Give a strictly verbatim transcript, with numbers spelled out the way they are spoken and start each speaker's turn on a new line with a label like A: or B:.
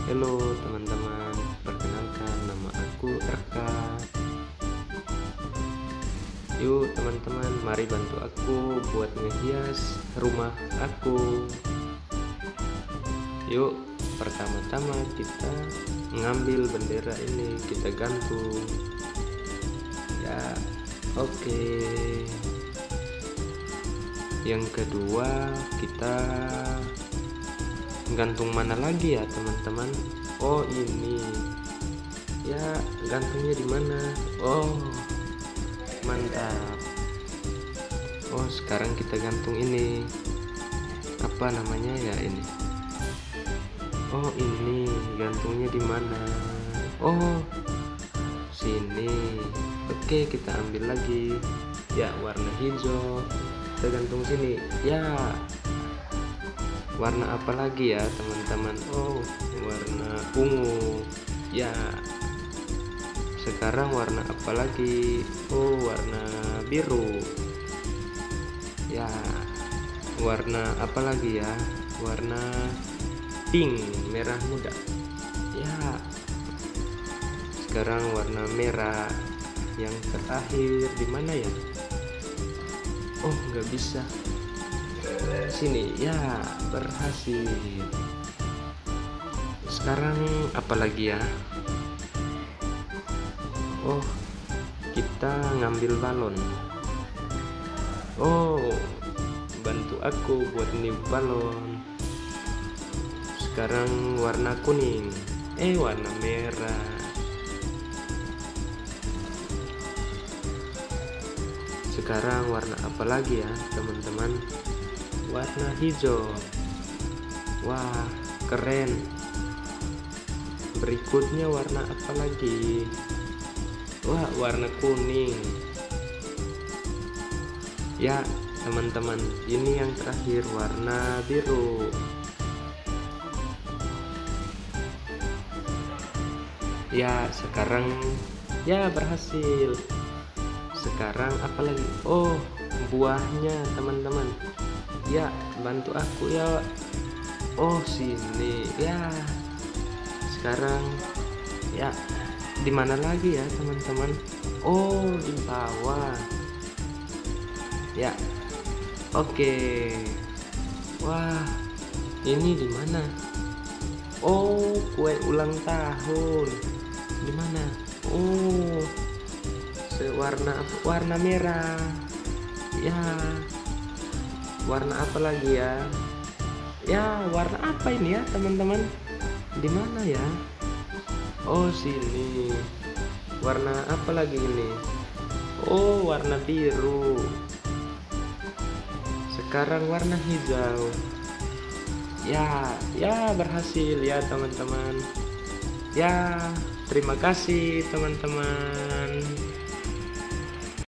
A: Halo teman-teman, perkenalkan nama aku Erka. Yuk teman-teman, mari bantu aku buat ngehias rumah aku. Yuk, pertama-tama kita ngambil bendera ini, kita gantung. Ya, oke. Yang kedua, kita gantung mana lagi ya teman-teman? Oh ini ya, gantungnya di mana? Oh mantap. Oh sekarang kita gantung ini, apa namanya ya ini? Oh ini gantungnya di mana? Oh sini. Oke, kita ambil lagi ya, warna hijau, kita gantung sini ya. Warna apa lagi ya teman-teman? Oh warna ungu ya. Sekarang warna apa lagi? Oh warna biru ya. Warna apa lagi ya? Warna pink, merah muda ya. Sekarang warna merah yang terakhir di mana ya? Oh nggak bisa, sini ya, berhasil. Sekarang apa lagi ya? Oh kita ngambil balon. Oh bantu aku buat ini balon. Sekarang warna kuning, eh warna merah. Sekarang warna apa lagi ya teman-teman? Warna hijau. Wah keren. Berikutnya warna apa lagi? Wah warna kuning ya teman-teman. Ini yang terakhir, warna biru ya. Sekarang ya berhasil. Sekarang apa lagi? Oh buahnya teman-teman ya, bantu aku ya. Oh sini ya. Sekarang ya, di mana lagi ya teman-teman? Oh di bawah ya. Oke. Wah ini di mana? Oh kue ulang tahun di mana? Oh sewarna warna merah ya. Warna apa lagi ya? Ya warna apa ini ya teman-teman? Di mana ya? Oh sini. Warna apa lagi ini? Oh warna biru. Sekarang warna hijau ya. Ya berhasil ya teman-teman ya. Terima kasih teman-teman.